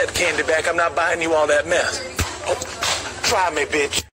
that candy back. I'm not buying you all that mess. Oh, try me, bitch.